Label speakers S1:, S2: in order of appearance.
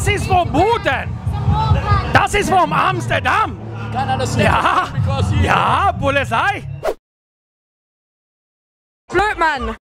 S1: ist vom Buden. Das ist vom Amsterdam. Ja, ja, Polizei.
S2: Blödmann.